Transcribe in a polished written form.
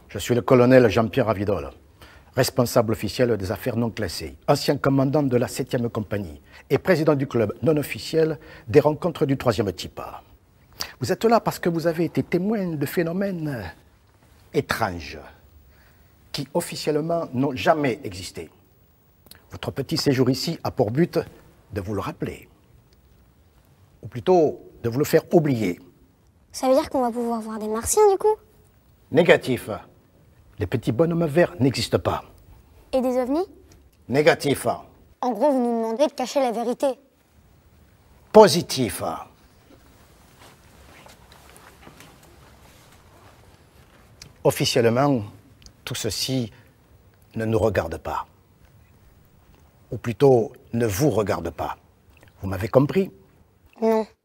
Je suis le colonel Jean-Pierre Avidol, responsable officiel des affaires non classées, ancien commandant de la 7e compagnie et président du club non officiel des rencontres du 3e type. Vous êtes là parce que vous avez été témoin de phénomènes étranges qui officiellement n'ont jamais existé. Votre petit séjour ici a pour but de vous le rappeler, ou plutôt de vous le faire oublier. Ça veut dire qu'on va pouvoir voir des martiens du coup? Négatif. Les petits bonhommes verts n'existent pas. Et des ovnis? Négatif. En gros, vous nous demandez de cacher la vérité. Positif. Officiellement, tout ceci ne nous regarde pas. Ou plutôt, ne vous regarde pas. Vous m'avez compris? Non.